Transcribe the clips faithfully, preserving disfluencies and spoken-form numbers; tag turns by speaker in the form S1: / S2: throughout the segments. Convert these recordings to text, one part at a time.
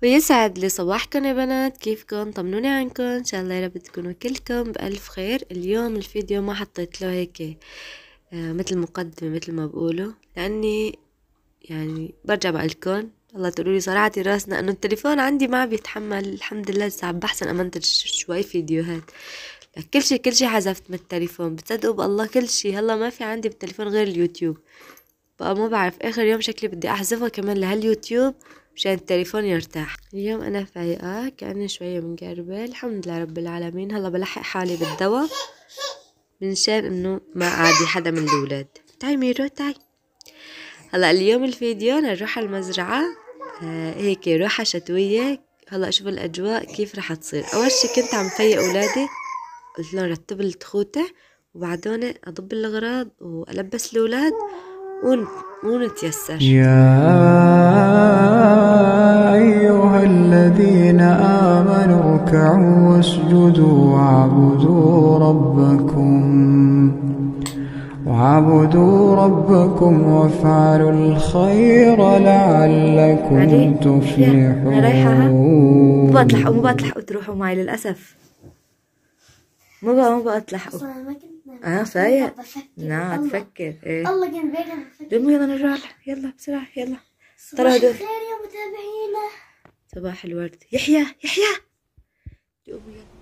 S1: ويسعد لي صباحكم يا بنات، كيفكم؟ طمنوني عنكم، ان شاء الله يا رب تكونوا كلكم بألف خير. اليوم الفيديو ما حطيت له هيك آه مثل مقدمة مثل ما بقولوا، لاني يعني برجع بقلكم الله تقولوا لي صراحة راسنا انه التليفون عندي ما بيتحمل. الحمد لله لسه عم بحسن امنتج شوي فيديوهات، كل شي كل شي حذفت من التليفون. بتصدقوا بالله كل شي هلا ما في عندي بالتليفون غير اليوتيوب. بقى ما بعرف اخر يوم شكلي بدي احذفه كمان لهاليوتيوب مشان التليفون يرتاح. اليوم انا فايقة كأني شوية مقربة، الحمد لله رب العالمين. هلا بلحق حالي بالدواء منشان انه ما عادي حدا من الاولاد. تعي ميرو تعي. هلا اليوم الفيديو نروح على المزرعة، آه هيك روحة شتوية. هلا شوفوا الاجواء كيف رح تصير. اول شي كنت عم فيق اولادي، قلت لهم رتب التخوته وبعدين اضب الاغراض والبس الاولاد ون... ونتيسر.
S2: يا أيها الذين آمنوا اركعوا واسجدوا واعبدوا ربكم واعبدوا ربكم وافعلوا الخير لعلكم تفلحون.
S3: أنا رايحة ها، مو بقى تلحقوا مو بقى تلحقوا تروحوا معي للأسف. مو بقى مو بقى تلحقوا. اه فايق. نعم تفكر ايه.
S4: الله كان بيك بفكر.
S3: قوموا يلا نروح، يلا بسرعة يلا.
S4: صباح الخير يا متابعينا.
S3: صباح الورد. يحيى يحيى قوموا يلا.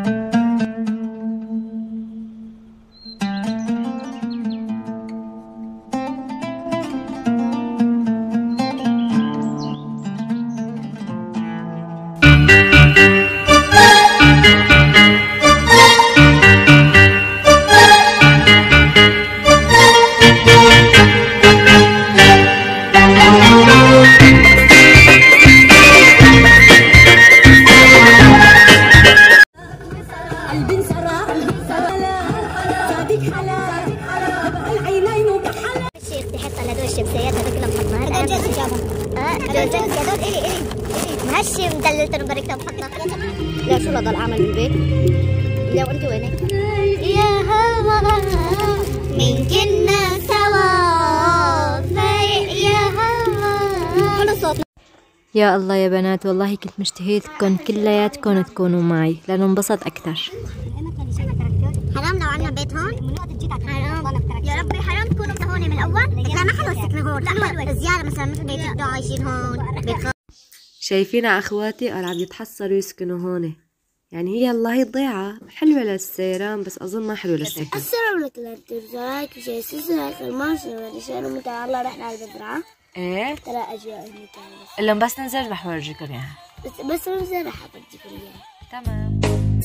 S4: مهشي مدللتن وبركتها بحطها. لا شو لضل اعمل بالبيت؟ لا وانت وينك؟ يا هوا من كنا سوا فايق يا هوا. حلو صوتنا.
S1: يا الله يا بنات، والله كنت مشتهيتكم كلياتكم تكونوا معي لانه انبسط اكثر.
S4: حرام لو عنا بيت هون؟ حرام يا ربي، حرام تكونوا هون من الاول. لا ما حلو السكنه هون، حلوه الزياره مثلا مثل بيت يبدوا عايشين هون. بيت
S1: شايفين اخواتي قال عم يتحصروا يسكنوا هون، يعني هي الله هي ضيعة حلوة للسيران بس اظن ما حلوة للسكن.
S4: السلام عليكم ورحمة الله وبركاته. الماشي والرجال متعال الله رحنا على المزرعة.
S1: ايه
S4: ترى اجواء هنيك
S1: الا بس ننزل رح اورجيكم اياها.
S4: بس بس ننزل رح اورجيكم اياها.
S1: تمام.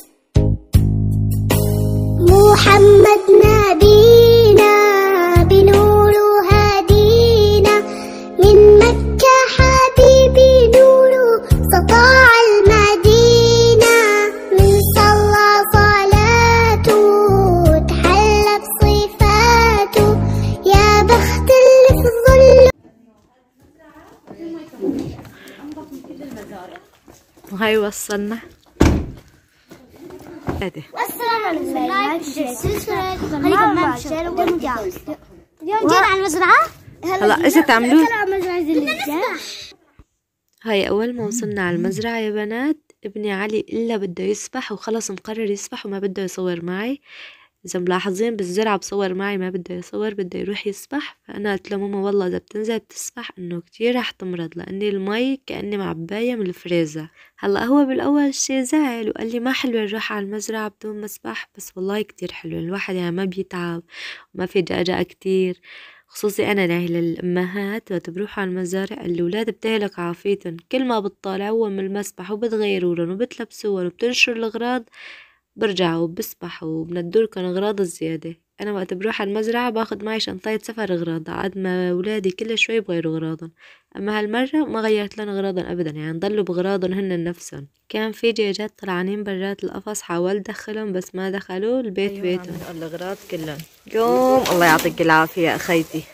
S4: محمد نبينا بنور هدينا من مكة حبيبي نور سطاع المدينة. من صلى صلاته تحلى بصفاته يا بخت اللي في الظل.
S1: وهي وصلنا. ادي
S4: السلام عليكم. خليكم معي اليوم جينا على المزرعة.
S1: هلا ايش تعملوا؟
S4: على المزرعة.
S1: هاي اول ما وصلنا على المزرعة يا بنات، ابني علي الا بده يسبح وخلص مقرر يسبح وما بده يصور معي. اذا ملاحظين بالزرعة بصور معي ما بده يصور، بده يروح يسبح. فانا قلت له ماما والله اذا بتنزل بتسبح انه كتير رح تمرض، لاني المي كاني معباية من الفريزة. هلا هو بالاول شي زعل وقال لي ما حلوة نروح على المزرعة بدون مسبح، بس والله كتير حلوة. الواحد يعني ما بيتعب وما في جعجعة كتير، خصوصي انا ناهي للامهات وقت بروحوا على المزارع الاولاد بتهلك عافيتن. كل ما بتطالعوهم من المسبح وبتغيرولن وبتلبسوهن وبتنشروا الاغراض برجعوا وبسبحوا وبندولكن اغراض الزيادة. انا وقت بروح على المزرعة باخد معي شنطاية سفر اغراض عاد ما اولادي كل شوي بغيروا اغراضهم، اما هالمرة ما غيرت لنا اغراضهم ابدا، يعني ضلوا بغراضهم هن نفسهم. كان في دجاجات طلعانين برات القفص، حاولت دخلهم بس ما دخلوا البيت. أيوة بيتهم الاغراض كلهم. قوم الله يعطيك العافية يا اخيتي.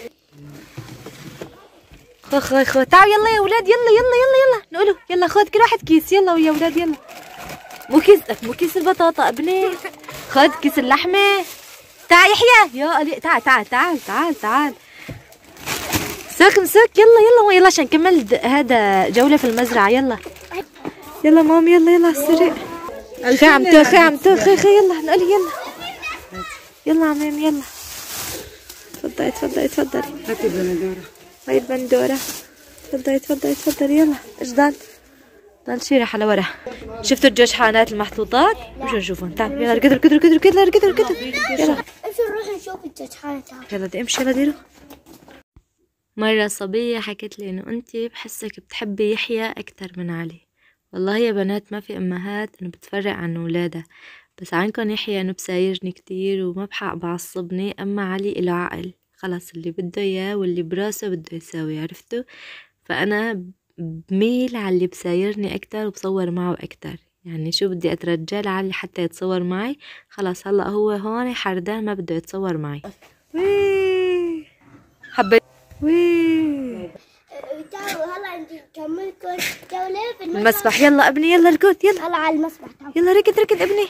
S1: خو خو خو تعالوا يلا يا اولاد، يلا يلا يلا يلا نقولوا يلا خذ كل واحد كيس. يلا ويا اولاد يلا. مو كيس مو كيس البطاطا ابني، خذ كيس اللحمة. تعال يحيى يا قليل، تعال تعال تعال تعال تعال مساك مساك يلا يلا يلا عشان نكمل هذا جولة في المزرعة. يلا يلا مام يلا يلا على السريع. خي عم تخي عم تخي خي يلا نقلي يلا يلا عمام يلا. تفضلي تفضلي تفضلي.
S3: هاتي البندورة.
S1: هاي البندورة. تفضلي تفضلي تفضلي يلا. ايش ضل؟ ضل شي راح لورا. شفتوا الجشحانات المحطوطات؟ مش نشوفهم. تعال يلا ركضوا ركضوا ركضوا ركضوا ركضوا ركضوا يلا.
S4: امشي نروح نشوف الجشحانة.
S1: يلا بدي امشي يلا ديروا. مرة صبية حكت لي انه انتي بحسك بتحبي يحيى اكتر من علي. والله يا بنات ما في امهات انه بتفرق عن ولادها، بس عنكن يحيى انه بسايرني كتير وما بحق بعصبني، اما علي له عقل خلص اللي بده اياه واللي براسه بده يساوي عرفتوا. فانا بميل على اللي بسايرني اكتر وبصور معه اكتر. يعني شو بدي اترجى لعلي حتى يتصور معي. خلص هلا هو هون حردان ما بده يتصور معي. وي حبيت وي
S4: تعالوا هلا نكمل جولة في
S1: المسبح. يلا ابني يلا ركض يلا.
S4: هلا على المسبح. تعالوا
S1: يلا ركض ركض ابني.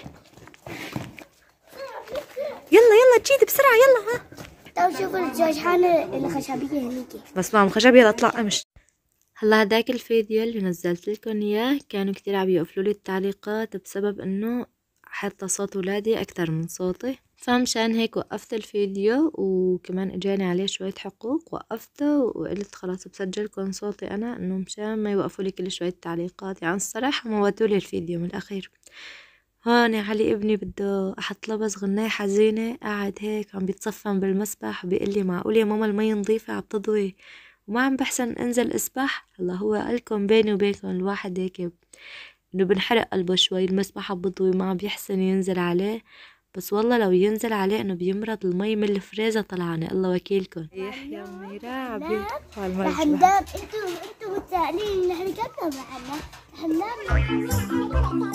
S1: يلا يلا تشيدي بسرعة يلا. ها
S4: تعالوا شوفوا الجشحانة الخشبية هنيكي.
S1: بس معهم خشب. يلا اطلع امش. هلا هداك الفيديو اللي نزلت لكم اياه كانوا كتير عم يقفلوا لي التعليقات بسبب انه حتى صوت ولادي اكتر من صوتي، فمشان هيك وقفت الفيديو وكمان اجاني عليه شوية حقوق وقفته وقلت خلاص بسجلكم صوتي انا انه مشان ما يوقفوا لي كل شوية تعليقات. يعني الصراحة موتوا لي الفيديو من الاخير. هون علي ابني بده احط لبس غناية حزينة قاعد هيك عم بيتصفن بالمسبح وبيقول لي معقول يا ماما المي نظيفة عم تضوي وما عم بحسن انزل اسبح. هلا هو قالكم بيني وبينكم الواحد هيك انه بنحرق قلبه شوي. المسبح عم بضوي ما عم بيحسن ينزل عليه، بس والله لو ينزل عليه انه بيمرض. المي من الفريزة طلعانة الله وكيلكم. يحيى ميرا عبي
S4: رح نداب. انتوا انتوا متسائلين نحن كنا معنا رح نداب.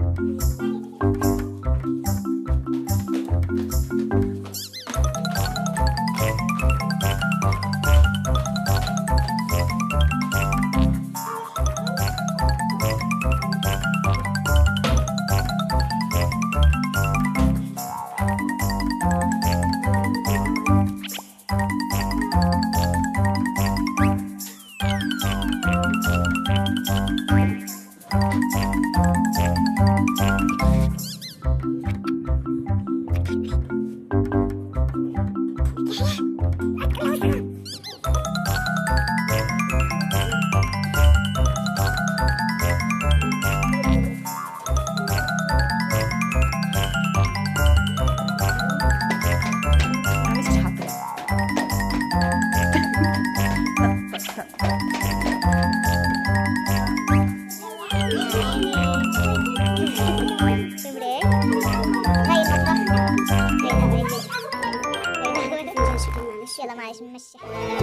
S4: يلا معلش نمشي.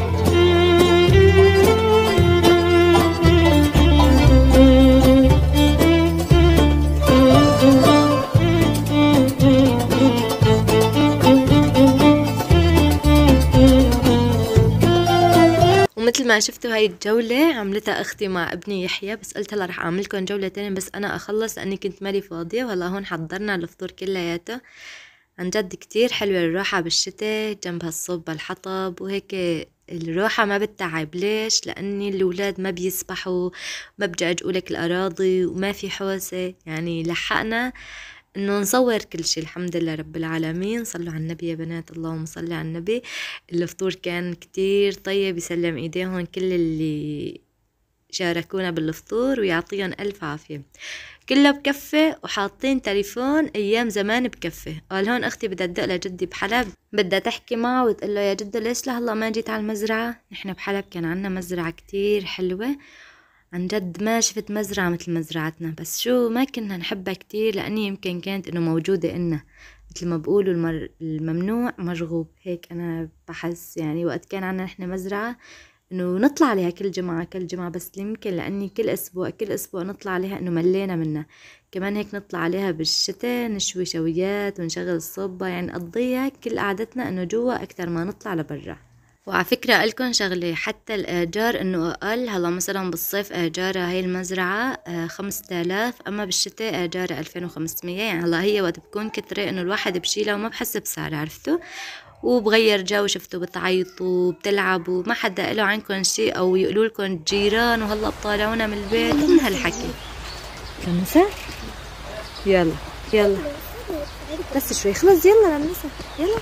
S1: ومثل ما شفتوا هاي الجولة عملتها اختي مع ابني يحيى، بس قلت هلا رح اعملكم جولة تانية بس انا اخلص لاني كنت مالي فاضية. وهلا هون حضرنا الفطور كلياته. عن جد كتير حلوة الروحة بالشتاء جنب هالصوب الحطب وهيك. الروحة ما بتتعب. ليش؟ لاني الاولاد ما بيسبحوا، ما بجعجقولك الاراضي وما في حوسة. يعني لحقنا انه نصور كل شيء الحمد لله رب العالمين. صلوا على النبي يا بنات، اللهم صل على النبي. الفطور كان كتير طيب، يسلم ايديهم كل اللي شاركونا بالفطور ويعطيهم الف عافية. كله بكفة وحاطين تليفون ايام زمان بكفة. قال هون اختي بدها تدق لجدي بحلب، بدها تحكي معه وتقول له يا جدو ليش لهلا ما جيت على المزرعة. نحن بحلب كان عنا مزرعة كتير حلوة، عن جد ما شفت مزرعة مثل مزرعتنا. بس شو ما كنا نحبها كتير لاني يمكن كانت انه موجودة إلنا مثل ما بقولوا المر... الممنوع مرغوب. هيك انا بحس يعني وقت كان عنا نحن مزرعة انه نطلع عليها كل جمعة كل جمعة، بس يمكن لاني كل اسبوع كل اسبوع نطلع عليها انه ملينا منها. كمان هيك نطلع عليها بالشتاء نشوي شويات ونشغل الصوبة، يعني نقضيها كل قعدتنا انه جوا اكتر ما نطلع لبرا. وعلى فكرة قلكن شغلة، حتى الآجار إنه أقل. هلا مثلا بالصيف آجارها هاي المزرعة خمسة آلاف، أما بالشتاء آجارها ألفين وخمسمية. يعني هلا هي وقت بكون كترة إنه الواحد بشيلها وما بحس بسعرها، عرفتوا.
S3: وبغير جو. شفتوا بتعيطوا بتلعبوا، ما حدا قالوا عنكم شيء او يقولوا لكم الجيران وهلا بطالعونا من البيت ومن هالحكي. لمسة يلا يلا بس شوي خلص يلا لمسة يلا.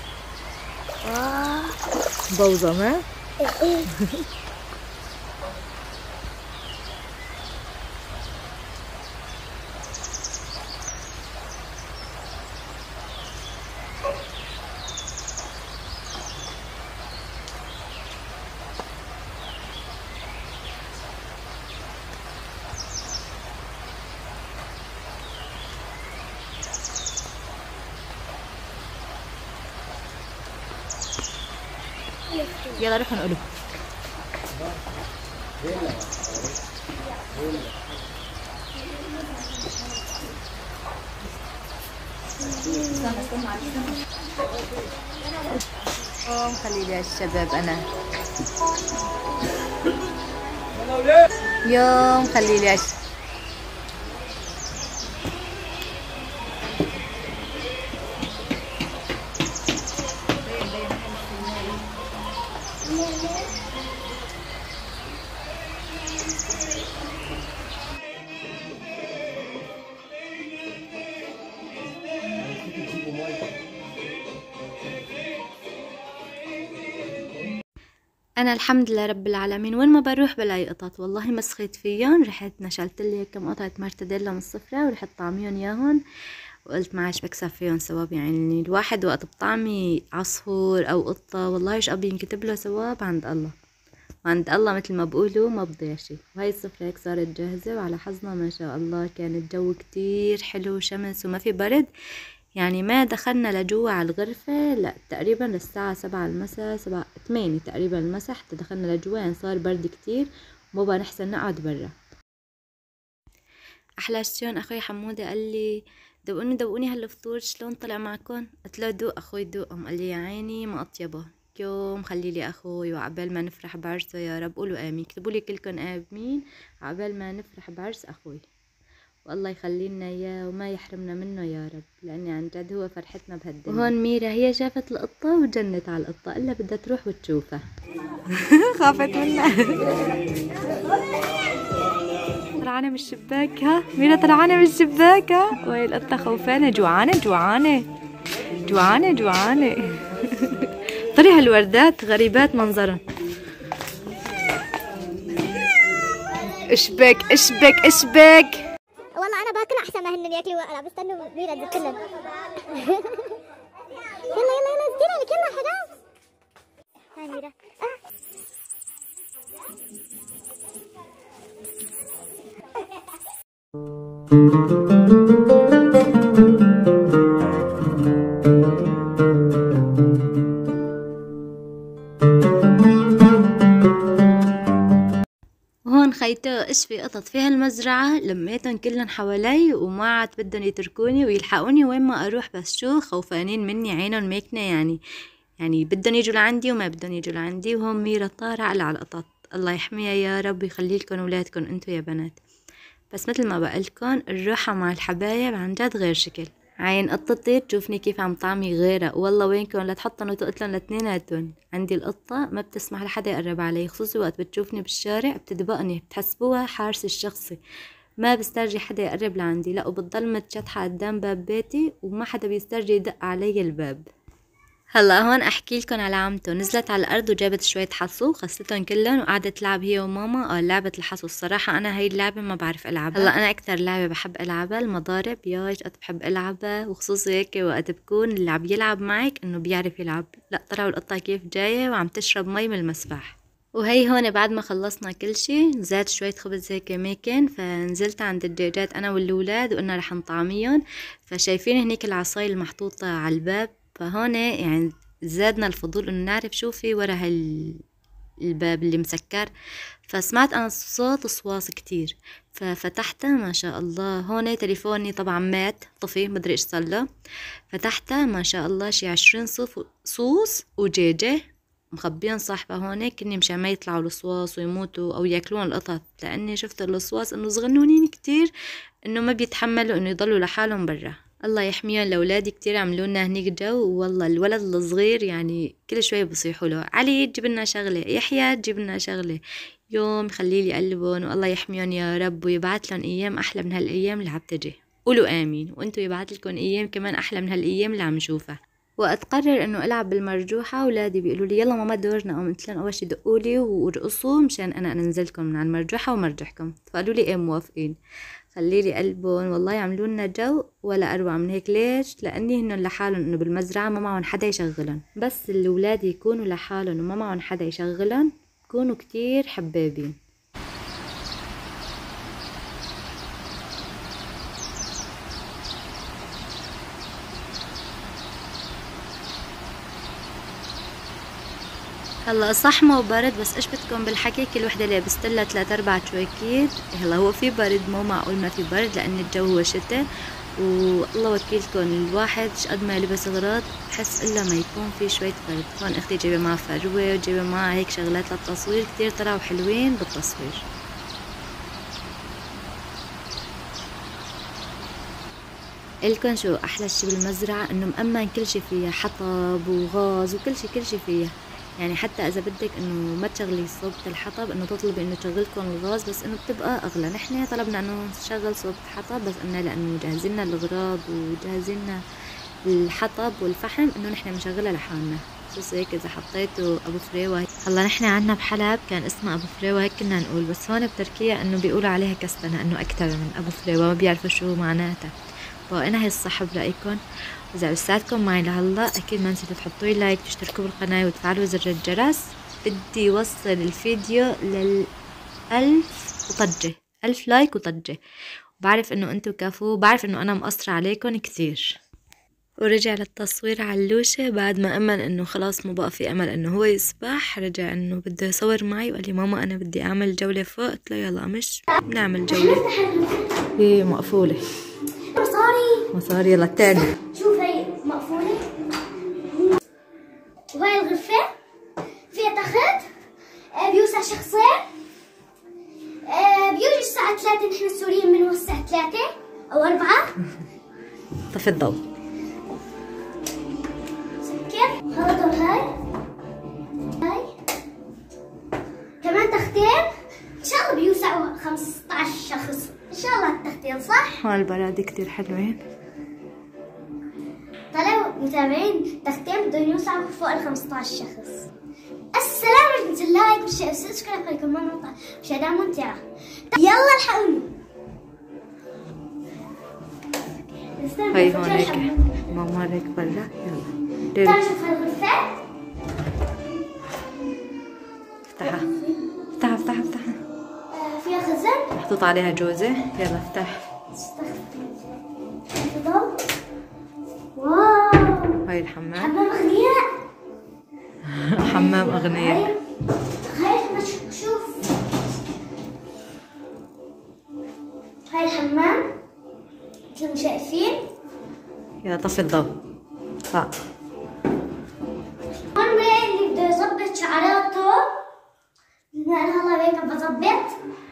S3: بوظة ما يلا روحوا نقولوا. قوم خلي لي الشباب انا يوم خلي لي انا الحمد لله رب العالمين وين ما بروح بلاقي قطط، والله مسخيت فيهم. رحت نشلت لي كم قطعه مرتديلا من الصفرة ورحت طعميهم ياهن، وقلت معاش بكسب فيهم ثواب. يعني الواحد وقت بطعمي عصفور او قطه والله ايش ابي ينكتب له ثواب عند الله، وعند الله مثل ما بقولوا ما بضيع شيء. وهي الصفرة هيك صارت جاهزه، وعلى حظنا ما شاء الله كان الجو كتير حلو، شمس وما في برد. يعني ما دخلنا لجوا على الغرفة لا تقريبا للساعة سبعة المساء، سبعة ثمانية تقريبا المساء حتى دخلنا لجوا، يعني صار برد كتير وبابا نحسن نقعد برا. أحلى شيون أخوي حمودة قال لي دوقوني دوقوني هالفطور شلون طلع معكم؟ قلت له دوق أخوي دوقهم. قال لي يا عيني ما أطيبه. يوم خلي لي أخوي وعقبال ما نفرح بعرسه يا رب. قولوا آمين، اكتبوا لي كلكم آمين عقبال ما نفرح بعرس أخوي، والله يخلي لنا اياه وما يحرمنا منه يا رب، لاني عن جد هو فرحتنا بهالدنيا. وهون ميرا هي شافت القطه وجنت على القطه، الا بدها تروح وتشوفها. خافت منها. طلعانه من الشباك. ها ميرا طلعانه من الشباك. ها وهي القطه خوفانه، جوعانه جوعانه جوعانه جوعانه. طري هالوردات غريبات منظرهم. اشبك اشبك اشبك.
S4: والله انا باكل احسن ما هن ياكلوا، انا بستنوا ميرا تزتلن. يلا يلا يلا زتلن يلا خلاص. هاي ميرا. آه.
S3: هون خيتو ايش في قطط في هالمزرعة، لميتن كلن حوالي وما عاد بدهم يتركوني ويلحقوني وين ما اروح، بس شو خوفانين مني، عينهم ميكنة يعني يعني بدهم يجوا لعندي وما بدهم يجوا لعندي. وهون ميرا طارة على القطط، الله يحميها يا رب ويخلي لكم اولادكم انتو يا بنات. بس مثل ما بقلكن الروحة مع الحبايب عن جد غير شكل. عين قطتي تشوفني كيف عم طعمي غيرها، والله وينكن لا تحطن وتقتلن لاتنيناتن. عندي القطة ما بتسمح لحدا يقرب علي، خصوصي وقت بتشوفني بالشارع بتدبقني، بتحسبوها حارس الشخصي، ما بسترجي حدا يقرب لعندي، لا وبتضل متشطحة قدام باب بيتي وما حدا بيسترجي يدق علي الباب. هلا هون احكي لكم على عمته، نزلت على الارض وجابت شويه حصو خستهم كلهم وقعدت تلعب هي وماما. اه لعبه الحصو الصراحه انا هاي اللعبه ما بعرف العبها. هلا انا اكثر لعبه بحب العبها المضارب، يا ايش قد بحب العبها، وخصوصي هيك وقت بكون اللي عم يلعب معك انه بيعرف يلعب. لا طلعوا القطه كيف جايه وعم تشرب مي من المسبح. وهي هون بعد ما خلصنا كل شي نزلت شوية خبز هيك ميكن، فنزلت عند الدجاجات انا والولاد وقلنا رح نطعميهم. فشايفين هنيك العصاية المحطوطة على الباب، فهون يعني زادنا الفضول انه نعرف شو في ورا هالباب اللي مسكر. فسمعت انا صوت صواص كتير ففتحتها، ما شاء الله هون تليفوني طبعا مات طفي مدري ايش صار له. فتحتها ما شاء الله شي عشرين صوف صوص وجيجة مخبيين صاحبة هون، كني مشان ما يطلعوا الصواص ويموتوا او ياكلون القطط، لاني شفت الصواص انه صغنونين كتير انه ما بيتحملوا انه يضلوا لحالهم برا. الله يحميهم لأولادي، كتير عملوا لنا هنيك جو. والله الولد الصغير يعني كل شوي بصيحوا له علي تجيب لنا شغله، يحيى تجيب لنا شغله، يوم خليه لي قلبهم. والله يحميهم يا رب ويبعث لهم ايام احلى من هالايام اللي عم تجي. قولوا امين. وانتم يبعث لكم ايام كمان احلى من هالايام اللي عم نشوفها. وقت قرر انه العب بالمرجوحه اولادي بيقولوا لي يلا ماما دورنا، قوم قلت لهم اول شي دقوا لي وارقصوا مشان انا انزلكم من على المرجوحه ومرجحكم. فقالوا لي ايه موافقين. خلي لي قلبهم والله يعملوا لنا جو ولا اروع من هيك. ليش؟ لاني هن لحالهم انه بالمزرعه ما معهم حدا يشغلهم، بس الاولاد يكونوا لحالهم وما معهم حدا يشغلهم بكونوا كتير حبابين. هلا صح مو برد، بس ايش بدكم بالحكي كل وحده لابست لها ثلاث اربع شويكيت. هلا هو في برد، مو معقول ما في برد لان الجو هو شتاء. والله وكيلكم الواحد قد ما لبس اغراض بحس الا ما يكون في شويه برد. هون اختي جايبه معها فروه وجايبه معها هيك شغلات للتصوير، كتير طلعوا حلوين بالتصوير. إلكن شو احلى شي بالمزرعه؟ انه مأمن كل شي فيها، حطب وغاز وكل شي كل شي فيها. يعني حتى اذا بدك انه ما تشغلي صوبة الحطب انه تطلبي انه تشغلكم الغاز، بس انه بتبقى اغلى. نحن طلبنا انه نشغل صوبة حطب، بس قلنا لانه جاهزين الاغراض وجاهزين الحطب والفحم انه نحن بنشغلها لحالنا. خصوصا هيك اذا حطيتوا ابو فريوه. هلا نحن عنا بحلب كان اسمها ابو فريوه هيك كنا نقول، بس هون بتركيا انه بيقولوا عليها كستنه، انه اكثر من ابو فريوه، ما بيعرفوا شو معناتها. فانا هي الصح برايكم. إذا لساتكم معي لهلا أكيد ما نسيتوا تحطوا لي لايك، تشتركوا بالقناة وتفعلوا زر الجرس. بدي وصل الفيديو للألف وطجة، ألف لايك وطجة. وبعرف إنه أنتوا كفو، بعرف إنه أنا مقصرة عليكم كثير. ورجع للتصوير علوشة بعد ما أمن إنه خلاص ما بقى في أمل إنه هو يسبح. رجع إنه بده يصور معي وقال لي ماما أنا بدي أعمل جولة فوق. قلت له يلا مش بنعمل جولة. هي مقفولة
S4: مصاري
S3: مصاري. يلا التاني.
S4: شوف هي مقفولة، وهي الغرفة فيها تخت بيوسع شخصين. بيوجد الساعة ثلاثة، نحن السوريين بنوسع ثلاثة أو أربعة.
S3: طفي الضوء.
S4: سكر خلطوا هاي هاي كمان تختين، إن شاء الله بيوسعوا خمسة عشر شخص إن شاء الله التختين صح؟
S3: هون البرادة كتير حلوين.
S4: طلعوا متابعين تختين بدهم يوسعوا فوق ال خمسة عشر شخص. السلام عليكم، تنسوا اللايك والشير والسبسكرايب خليكم ما نقطع مشاهدة ممتعة. يلا الحقوني.
S3: هاي هون هيك ماما هيك برا. يلا
S4: تعالوا نشوف هالغرفة.
S3: افتحها افتحها افتحها افتحها.
S4: فيها خزن
S3: محطوط عليها جوزة. يلا افتح.
S4: واو،
S3: هاي الحمام.
S4: حمام أغنياء.
S3: حمام أغنياء.
S4: هاي ما شوف هاي الحمام مثل ما شايفين.
S3: يلا طفي الضوء. ها
S4: هون اللي بده يظبط شعراته، بما أنا هلا هيك بظبط.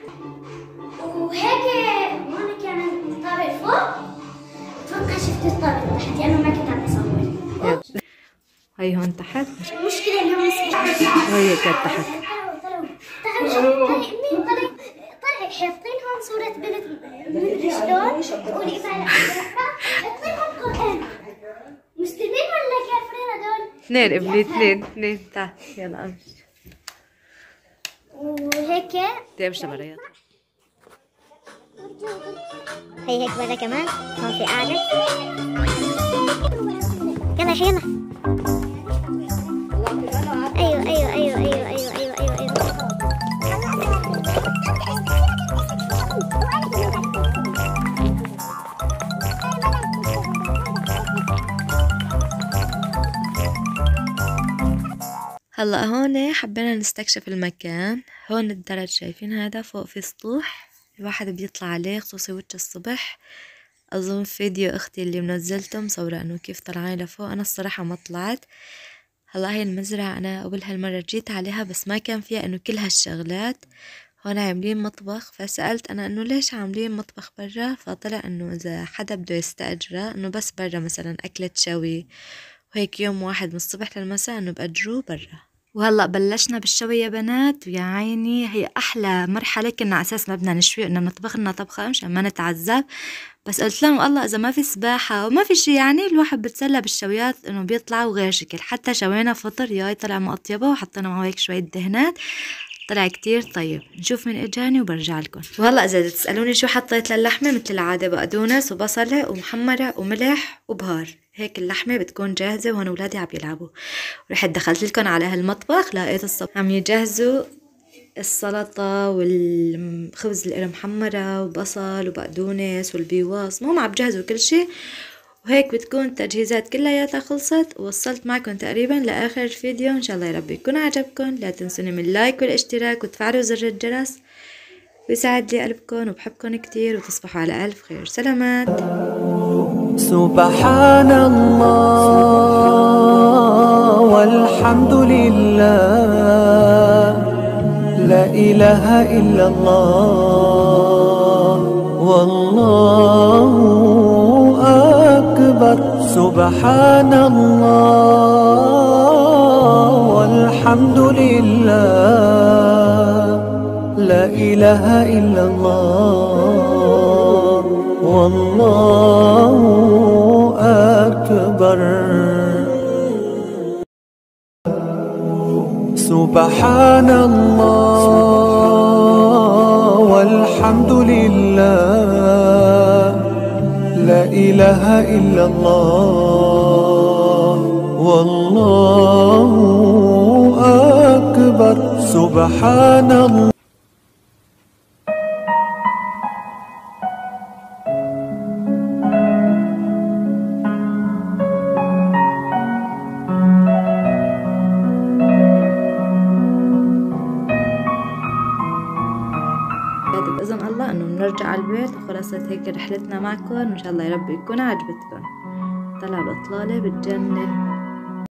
S4: وهيك هون كان الطابق فوق، اتوقع شفت الطابق تحت لأنه ما كنت عم بصور.
S3: هاي هون تحت.
S4: المشكلة اليوم
S3: وهي كانت تحت.
S4: طلعي حاطين هون صورة بنت مدري شلون. قولي إذا حاطين هون قرآن. مسلمين ولا كافرين هدول؟
S3: اثنين ابني، اثنين اثنين. تعال يلا امشي.
S4: وهيك
S3: تمشي برا.
S4: هي هيك برا كمان، هون في قاعدة. يلا يا يلا. ايوه ايوه ايوه ايوه ايوه ايوه ايوه ايوه.
S1: هلا هون حبينا نستكشف المكان. هون الدرج شايفين هذا فوق في سطوح الواحد بيطلع عليه، خصوصي وقت الصبح. اظن فيديو اختي اللي منزلته مصورة انه كيف طلعين لفوق. انا الصراحة ما طلعت. هلا هي المزرعة انا قبل هالمرة جيت عليها بس ما كان فيها انه كل هالشغلات. هون عاملين مطبخ، فسألت أنا إنه ليش عاملين مطبخ برا، فطلع إنه إذا حدا بده يستأجره إنه بس برا مثلا أكلة شوي وهيك يوم واحد من الصبح للمساء إنه بأجروه برا.
S3: وهلا بلشنا بالشوي يا بنات، ويا عيني هي احلى مرحله، كنا على اساس ما بدنا نشوي انه نطبخ لنا طبخه مشان ما نتعذب، بس قلت لهم الله اذا ما في سباحه وما في شي يعني الواحد بتسلى بالشويات انه بيطلعوا غير شكل. حتى شوينا فطر ياي طلع مقطيبه وحطينا معه هيك شويه دهنات، طلع كتير طيب. نشوف من اجاني وبرجع لكم. وهلا اذا تسالوني شو حطيت للحمه، مثل العاده بقدونس وبصله ومحمره وملح وبهار، هيك اللحمه بتكون جاهزه. وهون اولادي عم يلعبوا، رحت دخلت لكم على هالمطبخ لقيت الصبح عم يجهزوا السلطة والخبز اللي محمرة وبصل وبقدونس والبيواص، المهم عم بجهزوا كل شي. وهيك بتكون التجهيزات كلياتها خلصت، ووصلت معكم تقريبا لآخر الفيديو. إن شاء الله يا رب يكون عجبكم، لا تنسوني من اللايك والاشتراك وتفعلوا زر الجرس، ويسعد لي قلبكم وبحبكم كتير، وتصبحوا على ألف خير. سلامات.
S5: سبحان الله والحمد لله، لا إله إلا الله والله أكبر. سبحان الله والحمد لله، لا إله إلا الله والله أكبر. سبحان الله والحمد لله، لا إله إلا الله والله أكبر. سبحان الله.
S3: بإذن الله إنه بنرجع على البيت، وخلصت هيك رحلتنا معكم، وإن شاء الله يا رب يكون عجبتكم. طلع الإطلالة بتجنن.